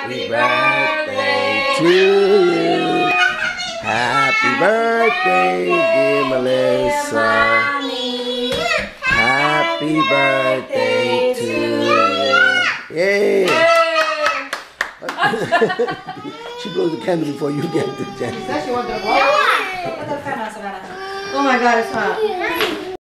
Happy birthday to you. Happy birthday, dear Melissa. Happy birthday to you. Yay! She blows the candle before you get the chance. She wants to blow. Oh my God, it's hot.